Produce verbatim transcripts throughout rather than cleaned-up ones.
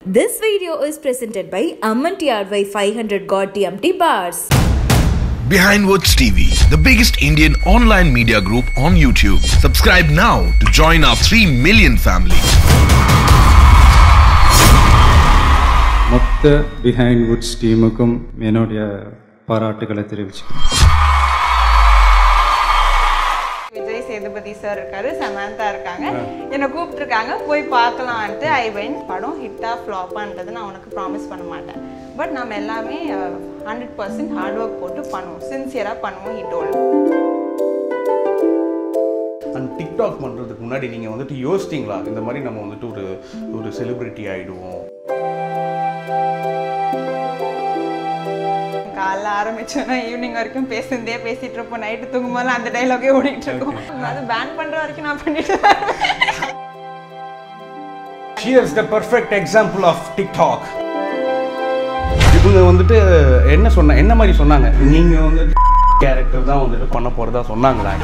This video is presented by AMMAN-T R Y five hundred G T M T bars. Behind Woods T V, the biggest Indian online media group on YouTube. Subscribe now to join our three million family. மொத்த Behind Woods டீமுக்கும் என்னுடைய பாராட்டுகளை தெரிவிச்சுக்கிறேன். Sethupathi sir இருக்காரு, சமந்தா இருக்காங்க, என்னை கூப்பிட்டுருக்காங்க, போய் பார்க்கலான்ட்டு ஐ வென்ட். படம் ஹிட்டா ஃப்ளாப்பான்றது நான் உனக்கு ப்ராமிஸ் பண்ண மாட்டேன், பட் நம்ம எல்லாமே ஹண்ட்ரட் பர்சன்ட் ஹார்ட் ஒர்க் போட்டு பண்ணுவோம், சின்சியராக பண்ணுவோம். ஹிட் ஓல்டு அண்ட் டிக்டாக் பண்ணுறதுக்கு முன்னாடி நீங்கள் வந்துட்டு யோசிச்சிங்களா இந்த மாதிரி நம்ம வந்துட்டு ஒரு ஒரு செலிப்ரிட்டி ஆகிடுவோம்? காலைல ஆரம்பிச்சோன்னா ஈவினிங் வரைக்கும் பேசுறதே பேசிட்டு இருப்போம், நைட்டு தூங்கும்போது அந்த டைலாகே ஓடிட்டு இருக்கோம். அது பேன் பண்ற வரைக்கும் நான் பண்ணிட்டு She is the perfect example of TikTok. இவங்க வந்துட்டு என்ன சொன்ன என்ன மாதிரி சொன்னாங்க, நீங்க வந்து கேரக்டர் தான் வந்துட்டு பண்ண போறதா சொன்னாங்களா?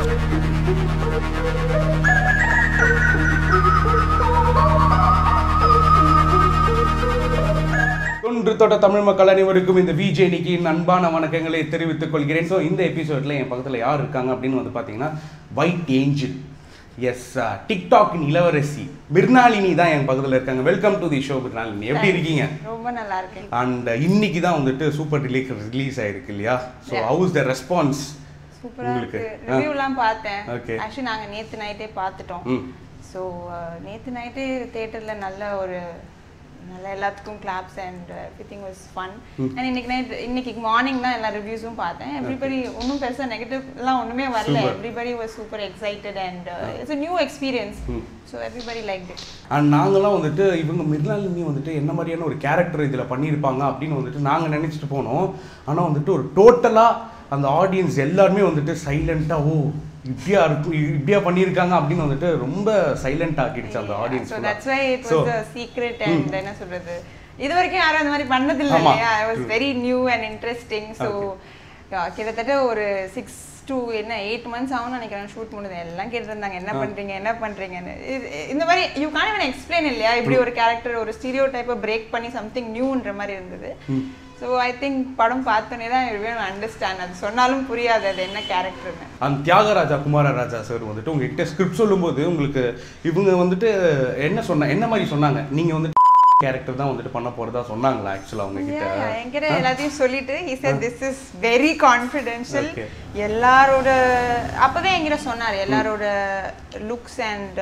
ஒன்று தொட்ட தமிழ் மக்கள் அனைவருக்கும் இந்த விஜே நிக்கியின் அன்பான வணக்கங்களை தெரிவித்துக் கொள்கிறேன். ஸோ இந்த எபிசோடில் என் பக்கத்தில் யார் இருக்காங்க அப்படின்னு வந்து பார்த்தீங்கன்னா ஒயிட் ஏஞ்சல், எஸ் டிக்டாக்கின் இளவரசி மிர்னாலினி தான் என் பக்கத்தில் இருக்காங்க. Welcome to the show Mrinalini, எப்படி இருக்கீங்க? ரொம்ப நல்லா இருக்கேன். அண்ட் இன்னைக்கு தான் வந்துட்டு சூப்பர் டிலக்ஸ் ரிலீஸ் ஆயிருக்கு இல்லையா? So how is the response? சூப்பரா இருக்கு. ரிவ்யூலாம் பார்த்தேன். ஓகே, ஆக்சுவலி நாங்கள் நேற்று நைட்டே பார்த்துட்டோம். ஸோ நேற்று நைட்டே தியேட்டரில் நல்ல ஒரு நல்ல எல்லாத்துக்கும் claps and everything was fun. And இன்னைக்கு நைட் இன்னைக்கு மார்னிங் தான் எல்லா ரிவ்யூஸும் பார்த்தேன். எவ்ரிபடி ஒன்றும் பெருசாக நெகட்டிவ்லாம் ஒன்றுமே வரல. Everybody was super excited and it's a new experience. So everybody like it. And நாங்களாம் வந்துட்டு இவங்க மிர்னாலினி வந்துட்டு என்ன மாதிரியான ஒரு கேரக்டர் இதில் பண்ணியிருப்பாங்க அப்படின்னு வந்துட்டு நாங்கள் நினச்சிட்டு போனோம். ஆனால் வந்துட்டு ஒரு டோட்டலாக அந்த ஆடியன்ஸ் எல்லாருமே வந்துட்டு சைலண்ட்டாக, ஓ இப்படியா இருக்கும் இப்படியா பண்ணியிருக்காங்க அப்படின்னு வந்துட்டு ரொம்ப சைலண்ட் ஆக்கிடுச்சு அந்த audience. So that's why it was a secret and என்ன சொல்றது, இது வரைக்கும் யாரும் அந்த மாதிரி பண்ணது இல்லை இல்லையா? I was very new and interesting. So கிட்டத்தட்ட ஒரு சிக்ஸ் டு என்ன எயிட் மந்த்ஸ் ஆகும் நினைக்கிறேன் ஷூட் முடிஞ்சது. எல்லாம் கேட்டுருந்தாங்க என்ன பண்றீங்க என்ன பண்றீங்கன்னு. இந்த மாதிரி யூ கான் ஈவன் எக்ஸ்பிளைன் இல்லையா, இப்படி ஒரு கேரக்டர் ஒரு ஸ்டீரியோ டைப்பை பிரேக் பண்ணி சம்திங் நியூன்ற மாதிரி இருந்தது. ஸோ ஐ திங்க் படம் பார்த்தோன்னே தான் எவ்ரிவன் அண்டர்ஸ்டாண்ட், அது சொன்னாலும் புரியாது அது என்ன கேரக்டர்னு. அந்த தியாகராஜா குமாரராஜா சார் வந்துட்டு உங்ககிட்ட ஸ்கிரிப்ட் சொல்லும்போது உங்களுக்கு இவங்க வந்துட்டு என்ன சொன்ன என்ன மாதிரி சொன்னாங்க, நீங்க வந்துட்டு கேரக்டர் தான் வந்துட்டு பண்ண போறதா சொன்னாங்களா? ஆக்சுவலா அவங்க கிட்ட என்கிட்ட எல்லாத்தையும் சொல்லிட்டு he said this is very confidential. எல்லாரோட அப்பவே என்கிட்ட சொன்னாரு எல்லாரோட looks and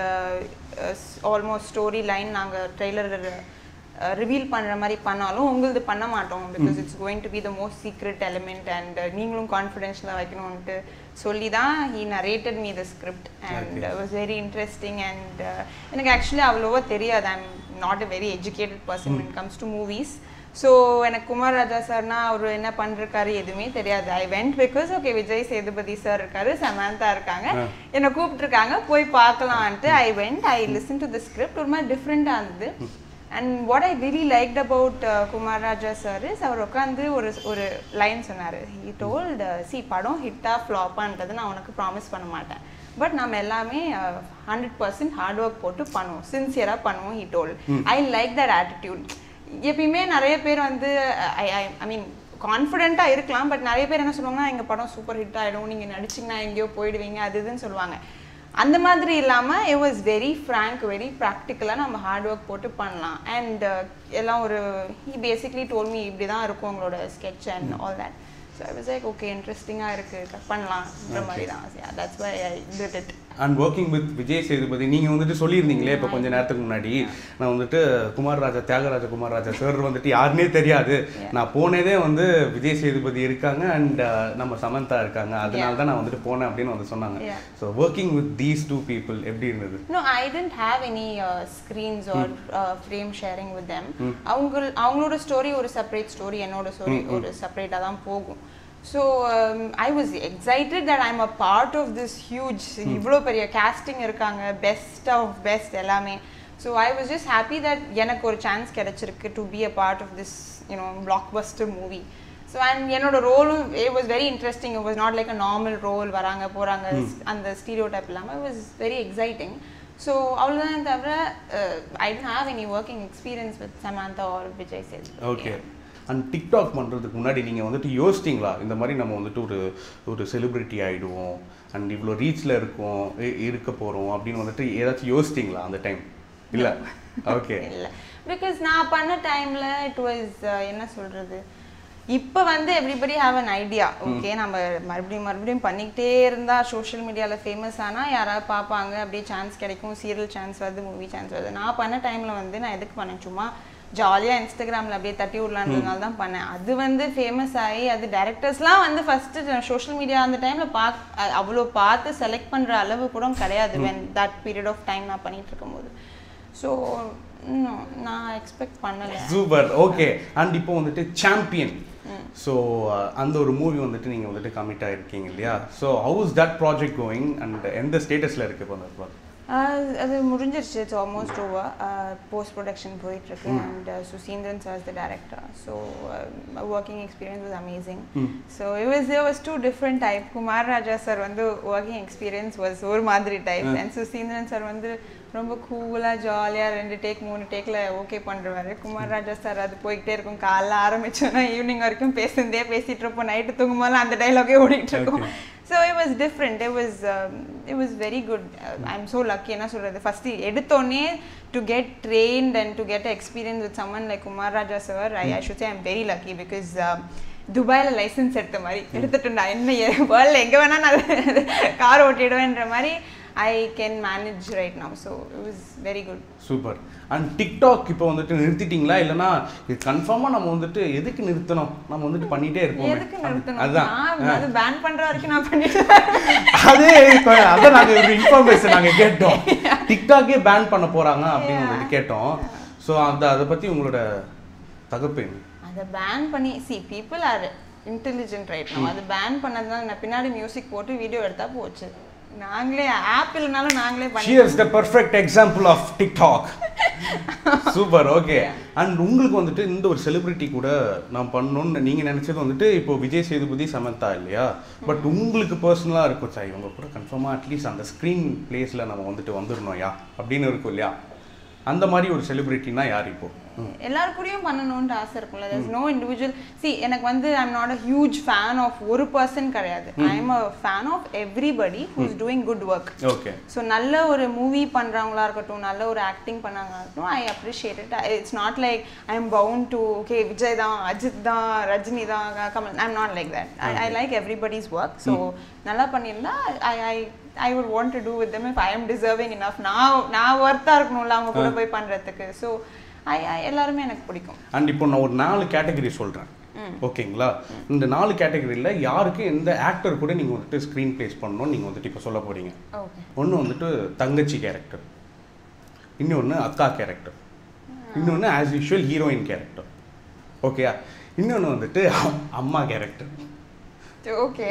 almost story line நாங்க ட்ரெய்லர் ரிவீல் பண்ணுற மாதிரி பண்ணாலும் உங்களது பண்ண மாட்டோம், because it's going to be the most secret element and நீங்களும் கான்ஃபிடென்ஷியலாக வைக்கணும்ன்ட்டு சொல்லி தான் he narrated me the script and was very interesting. And எனக்கு ஆக்சுவலி அவ்வளோவா தெரியாது, I am not a very educated person when it comes to movies. So எனக்கு குமாரராஜா சார்னா அவர் என்ன பண்ணிருக்காரு எதுவுமே தெரியாது. I vent because okay Vijay Sethupathi sir இருக்காரு, சமந்தா இருக்காங்க, என்னை கூப்பிட்டுருக்காங்க, போய் பார்க்கலான்ட்டு I went. I listen to the script, ஒரு மாதிரி டிஃப்ரெண்ட்டாக இருந்தது. And what I really liked about uh, Kumar Raja sir is அவர் உட்காந்து ஒரு ஒரு லைன் சொன்னார். he told uh, see படம் ஹிட்டா ஃப்ளாப்பான்றது நான் உனக்கு ப்ராமிஸ் பண்ண மாட்டேன், பட் நம்ம எல்லாமே ஹண்ட்ரட் பர்சன்ட் ஹார்ட் ஒர்க் போட்டு பண்ணுவோம், சின்சியராக பண்ணுவோம். he told I like that attitude. எப்பயுமே நிறைய பேர் வந்து ஐ ஐ மீன் கான்ஃபிடென்ட்டாக இருக்கலாம், பட் நிறைய பேர் என்ன சொல்லுவாங்கன்னா எங்கள் படம் சூப்பர் ஹிட் ஆகிடும், நீங்கள் நடிச்சிங்கன்னா எங்கேயோ போயிடுவீங்க அது இதுன்னு சொல்லுவாங்க. அந்த மாதிரி இல்லாமல் it was very frank, very ப்ராக்டிக்கலாக நம்ம ஹார்ட் ஒர்க் போட்டு பண்ணலாம். அண்ட் எல்லாம் ஒரு ஹி பேசிக்லி டோல் மீ இப்படி தான் இருக்கும் உங்களோட sketch and all that. So I was like okay இன்ட்ரெஸ்டிங்காக இருக்குது, கட் பண்ணலாம்ன்ற மாதிரி தான். That's why I did it. And working with Vijay Sethupathi நீங்கள் வந்துட்டு சொல்லியிருந்தீங்களே இப்போ கொஞ்சம் நேரத்துக்கு முன்னாடி, நான் வந்துட்டு குமாரராஜா தியாகராஜா குமாரராஜா சார் வந்துட்டு யாருன்னே தெரியாது, நான் போனதே வந்து விஜய் சேதுபதி இருக்காங்க அண்ட் நம்ம சமந்தா இருக்காங்க, அதனால தான் நான் வந்துட்டு போனேன் அப்படின்னு வந்து சொன்னாங்க. So working with these two people எப்படி இருந்தது? No I didn't have any screens or frame sharing with them. அவங்க அவங்களோட ஸ்டோரி ஒரு செப்பரேட் ஸ்டோரி, என்னோட ஸ்டோரி ஒரு செப்பரேட்டாக தான் போகும். So um, I was excited that I'm a part of this huge இவ்வளோ பெரிய casting இருக்காங்க, best of best எல்லாமே. So I was just happy that எனக்கு ஒரு சான்ஸ் கிடைச்சிருக்கு to be a part of this you know blockbuster movie. So and என்னோட ரோலும் it was very interesting. It was not like a normal role வராங்க போகிறாங்க அந்த stereotype இல்லாமல். It was very exciting. So அவ்வளவுதான் தவிர I didn't have any working experience with Samantha or Vijay Sethupathi. Okay. And TikTok பண்றதுக்கு முன்னாடி நீங்க வந்துட்டு யோசிச்சீங்களா இந்த மாதிரி நம்ம வந்துட்டு ஒரு ஒரு செலிபிரிட்டி ஆயிடுவோம் அண்ட் இவ்வளோ ரீச்ல இருக்கோம் இருக்க போறோம் அப்படின்னு வந்துட்டு ஏதாச்சும் யோசிச்சீங்களா அந்த டைம்? இல்ல. ஓகே. இல்ல. Because நான் பண்ண டைம்ல it was என்ன சொல்றது? இப்போ வந்து everybody have an idea. Okay நம்ம மறுபடியும் மறுபடியும் பண்ணிக்கிட்டே இருந்தா சோஷியல் மீடியால ஃபேமஸ் ஆனா யாராவது பார்ப்பாங்க அப்படியே சான்ஸ் கிடைக்கும் சீரியல் சான்ஸ் வருது மூவி சான்ஸ் வருது. நான் பண்ண டைம்ல வந்து நான் எதுக்கு பண்ணேன் சும்மா ஜாலியாக இன்ஸ்டாகிராமில் அப்படியே தட்டி விடலான்றதுனால தான் பண்ணேன். அது வந்து ஃபேமஸ் ஆகி அது டேரக்டர்ஸ்லாம் வந்து ஃபஸ்ட்டு சோஷியல் மீடியா அந்த டைமில் பாக் அவ்வளோ பார்த்து செலக்ட் பண்ணுற அளவு கூட கிடையாது when that period of time நான் பண்ணிட்டு இருக்கும்போது. ஸோ நான் எக்ஸ்பெக்ட் பண்ணலை. சூப்பர். ஓகே. அண்ட் இப்போ வந்துட்டு சாம்பியன் ஸோ அந்த ஒரு மூவி வந்துட்டு நீங்கள் வந்துட்டு கமிட் ஆகிருக்கீங்க இல்லையா? So how is that project going and எந்த ஸ்டேட்டஸில் இருக்குது இப்போ அந்த ப்ராஜெக்ட்? அது முடிஞ்சிருச்சு. It's almost over. Post production போயிட்டுருக்கு and Suseenthiran sir is the director. So working experience was amazing. So it was it was two different type. Kumar Raja sir வந்து working experience was ஒரு மாதிரி டைப் அண்ட் சுசீந்திரன் சார் வந்து ரொம்ப கூலாக ஜாலியாக ரெண்டு டேக் மூணு டேக்கில் ஓகே பண்ணுறவாரு. குமார் ராஜா சார் அது போய்கிட்டே இருக்கும். காலைல ஆரம்பிச்சோன்னா ஈவினிங் வரைக்கும் பேசுனதே பேசிகிட்டு இருப்போம். நைட்டு தூங்கும்போது அந்த டைலாகே ஓடிட்டு இருக்கும். So it was different. It was um, it was very good. Uh, I'm so lucky. என்ன சொல்றது first எடுத்தோனே to get trained and to get experience with someone like Kumar Raja sir, I, I should say I'm very lucky because um, துபாயில் licence எடுத்த மாதிரி எடுத்துட்டு நான் என்ன வேர்ல்டில் எங்கே வேணால் நான் கார் ஓட்டிடுவேன்ற மாதிரி I can manage right now. So it was very good. Super. And TikTok இப்போ வந்துட்டு நிறுத்திட்டீங்களா இல்லனா இது கன்ஃபார்மா நம்ம வந்துட்டு எதுக்கு நிறுத்தணும்? நம்ம வந்துட்டு பண்ணிட்டே இருப்போம். எதுக்கு நிறுத்தணும்? அதான் அது பேன் பண்ற வரைக்கும் நான் பண்ணிட்டு அதே அத நாங்க ஒரு இன்ஃபர்மேஷன் நாங்க கேட்டோம். TikTokே பேன் பண்ண போறாங்க அப்படின்னு வந்துட்டு கேட்டோம். சோ அந்த அத பத்தி உங்களோட தகப்பு என்ன? அத பேன் பண்ணி see people are intelligent right now. அது பேன் பண்ணதுனால நான் பின்னாடி மியூசிக் போட்டு வீடியோ எடுத்தா போச்சு. நாங்களே ஆப்பிள்னாலும் நாங்களே பண்ணி She is the perfect example of TikTok. Super. Okay. And உங்களுக்கு வந்துட்டு இந்த ஒரு செலிபிரிட்டி கூட நான் பண்ணணும்னு நீங்க நினைச்சது வந்துட்டு இப்போ விஜய் சேதுபதி சமந்தா இல்லையா? பட் உங்களுக்கு பர்சனலா இருக்கும் சார் இவங்க கூட கன்ஃபார்மா அட்லீஸ்ட் அந்த ஸ்கிரீன் பிளேஸ்ல நம்ம வந்துட்டு வந்துடணும்யா அப்படின்னு இருக்கும் இல்லையா? அந்த மாதிரி ஒரு செலிபிரிட்டினா யார் இப்போ? எல்லாரும் கூடயும் பண்ணணும்னு ஆசை இருக்கும்ல. there's no individual. see எனக்கு வந்து I'm not a huge fan of ஒரு பர்சன் கிடையாது. I'm a fan of everybody who's doing good work. Okay. so நல்ல ஒரு மூவி பண்றவங்களா இருக்கட்டும் நல்ல ஒரு ஆக்டிங் பண்ணாங்களா இருக்கட்டும் I appreciate it. It's not like I'm bound to okay Vijay தான் அஜித் தான் ரஜினி தான் Kamal. I'm not like that. I, I like everybody's work. so நல்லா பண்ணிருந்தா I I I would want to do with them if I am deserving enough. நான் நான் வர்த்தா இருக்கணும்ல அவங்க கூட போய் பண்றதுக்கு. so I I எல்லாரும் எனக்கு பிடிக்கும். அண்ட் இப்போ நான் ஒரு நாலு கேட்டகரி சொல்றேன். ஓகேங்களா? இந்த நாலு கேட்டகரியில யாருக்கு எந்த ஆக்டர் கூட நீங்க வந்துட்டு ஸ்கிரீன் பிளேஸ் பண்ணனும் நீங்க வந்துட்டு இப்போ சொல்ல போறீங்க. ஓகே. ஒன்னு வந்துட்டு தங்கச்சி கேரக்டர். இன்னொன்னு அக்கா கேரக்டர். இன்னொன்னு as usual ஹீரோயின் கேரக்டர். ஓகேயா? இன்னொன்னு வந்துட்டு அம்மா கேரக்டர். ஓகே.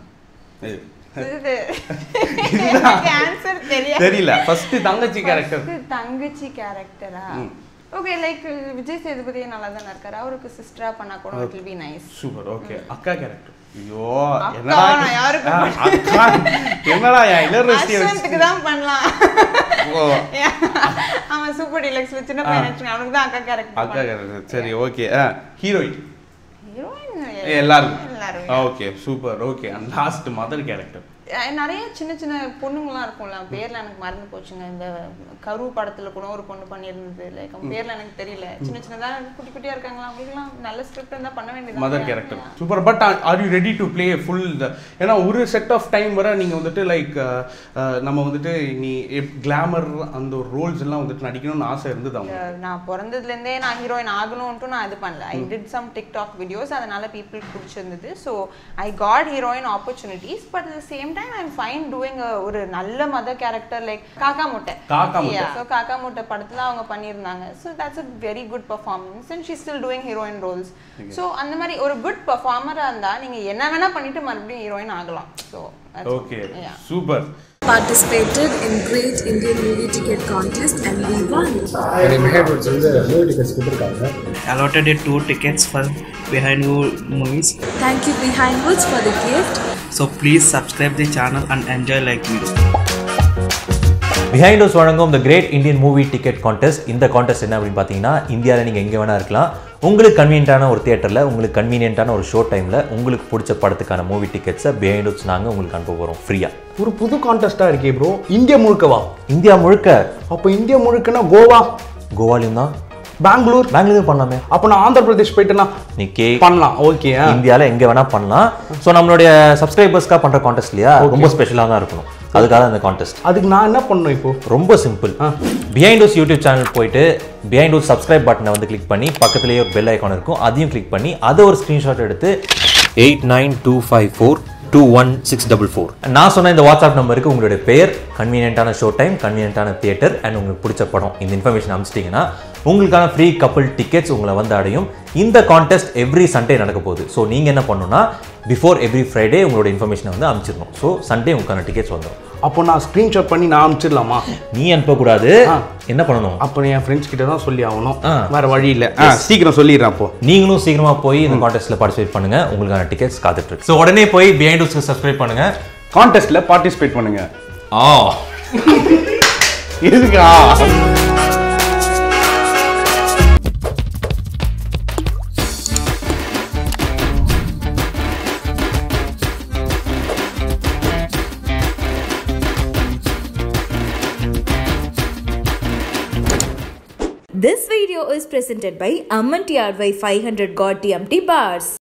தெரியல. ஃபர்ஸ்ட் தங்கச்சி கேரக்டர். தங்கச்சி கேரக்டரா? ஓகே லைக் விஜய் சேதுபதி நல்லா தான இருக்காரு. அவருக்கு சிஸ்டரா பண்ணா கூட it will be nice. சூப்பர். ஓகே. அக்கா கேரக்டர். ஐயோ என்னடா யாருக்கு அக்கா என்னடா யா இளரசி அஸ்வந்த்க்கு தான் பண்ணலாம். ஓ ஆமா சூப்பர் டீலக்ஸ் வச்சின பையன் அவனுக்கு தான் அக்கா கேரக்டர். அக்கா கேரக்டர். சரி ஓகே. ஹீரோயின் ஹீரோயின் எல்லாரும் எல்லாரும். Okay super. Okay. And last mother character. நிறைய சின்ன சின்ன பொண்ணுங்களாம் இருக்கும்ல பேர்ல எனக்கு மறந்து போச்சுங்க. இந்த கரு படத்துல கூட ஒரு பொண்ணு பண்ணியிருந்தது லைக் அவங்க பேர்ல எனக்கு தெரியல. சின்ன சின்னதா குட்டி குட்டியா இருக்காங்களா அவங்களுக்குலாம் நல்ல ஸ்கிரிப்ட் இருந்தா பண்ண வேண்டியது. Mother character super. But are you ready to play full? ஏன்னா ஒரு செட் ஆஃப் டைம் வர நீங்க வந்துட்டு லைக் நம்ம வந்துட்டு நீ கிளாமர் அந்த ஒரு ரோல்ஸ் எல்லாம் வந்துட்டு நடிக்கணும்னு ஆசை இருந்தது அவங்க? நான் பிறந்ததுல இருந்தே நான் ஹீரோயின் ஆகணும்னு நான் இது பண்ணல. I did some TikTok videos அதனால பீப்புளுக்கு பிடிச்சிருந்தது. So I got heroine opportunities. But at the same time I'm fine doing a ஒரு நல்ல மதர் கேரக்டர் லைக் காக்கா முட்டை. காக்கா முட்டை. So காக்கா முட்டை படத்துல அவங்க பண்ணிருந்தாங்க. So that's a very good performance and she's still doing heroine roles. So அந்த மாதிரி ஒரு good performer இருந்தா நீங்க என்ன வேணா பண்ணிட்டு மறுபடியும் ஹீரோயின் ஆகலாம். So okay. Super. Participated in Great Indian Movie Ticket Contest and we won. Behind வந்து movie tickets கொடுத்திருக்காங்க. Allotted two tickets for Behind Wood movies. Thank you Behind Woods for the gift. So please subscribe the channel and enjoy like video. Behind us வழங்கும் the Great Indian Movie Ticket Contest. இந்த contest என்ன அப்படின்னு பார்த்தீங்கன்னா இந்தியாவில் நீங்கள் எங்கே வேணா இருக்கலாம். உங்களுக்கு கன்வீனியன்ட்டான ஒரு தியேட்டரில் உங்களுக்கு கன்வீனியன்ட்டான ஒரு ஷோ டைமில் உங்களுக்கு பிடிச்ச படத்துக்கான மூவி டிக்கெட்ஸை பிஹைண்ட் us நாங்கள் உங்களுக்கு அனுப்ப போகிறோம் ஃப்ரீயாக. ஒரு புது கான்டெஸ்ட்டாக இருக்கே ப்ரோ. இந்தியா முழுக்கவா? இந்தியா முழுக்க. அப்போ இந்தியா முழுக்கன்னா கோவா? கோவாலையும் தான். பெங்களூர்? பெங்களூர் பண்ணலாமே. அப்போ நான் ஆந்திர பிரதேஷ் போயிட்டேன்னா நீ கே பண்ணலாம். ஓகே. இந்தியாவில் எங்கே வேணால் பண்ணலாம். ஸோ நம்மளுடைய சப்ஸ்கிரைபர்ஸ்க்காக பண்ணுற கான்டெஸ்ட் இல்லையா, ரொம்ப ஸ்பெஷலாக தான் இருக்கணும். அதுக்காக அந்த கான்டெஸ்ட். அதுக்கு நான் என்ன பண்ணணும் இப்போ? ரொம்ப simple. Behind us YouTube channel போயிட்டு பிஹைண்ட் us சப்ஸ்கிரைப் பட்டனை வந்து கிளிக் பண்ணி பக்கத்துலேயே ஒரு பெல் ஐக்கான் இருக்கும், அதையும் கிளிக் பண்ணி அதை ஒரு ஸ்க்ரீன்ஷாட் எடுத்து eight nine two five four two one six double four நான் சொன்ன இந்த வாட்ஸ்அப் நம்பருக்கு உங்களுடைய பெயர், கன்வீனியன்ட்டான ஷோ டைம், கன்வீனியன்ட்டான தியேட்டர் அண்ட் உங்களுக்கு பிடிச்ச படம் இந்த இன்ஃபர்மேஷன் அனுப்பிச்சிட்டிங்கன்னா உங்களுக்கான ஃப்ரீ கப்புள் டிக்கெட்ஸ் உங்களை வந்து அடையும். இந்த கான்டெஸ்ட் எவ்ரி சண்டே நடக்க போகுது. ஸோ நீங்கள் என்ன பண்ணணும்னா பிஃபோர் எவ்ரி ஃப்ரைடே உங்களோட இன்ஃபர்மேஷனை வந்து அனுப்பிச்சிடணும். ஸோ சண்டே உங்களுக்கான டிக்கெட்ஸ் வந்துடும். அப்போ நான் ஸ்க்ரீன்ஷாட் பண்ணி நான் அனுப்பிச்சிடலாமா? நீ அனுப்பக்கூடாது. என்ன பண்ணணும்? அப்போ என் ஃப்ரெண்ட்ஸ் கிட்ட தான் சொல்லி ஆகணும், வேற வழி இல்லை. சீக்கிரம் சொல்லிடுறேன். அப்போ நீங்களும் சீக்கிரமா போய் இந்த கான்டெஸ்ட்ல பார்ட்டிசிபேட் பண்ணுங்க. உங்களுக்கான டிக்கெட்ஸ் காத்துட்டு இருக்கு. ஸோ உடனே போய் பிஹைண்ட் us சப்ஸ்கிரைப் பண்ணுங்க, கான்டெஸ்ட்ல பார்ட்டிசிபேட் பண்ணுங்க. ஆ இதுக்கா This video is presented by AMMAN-T R Y five hundred God T M T bars.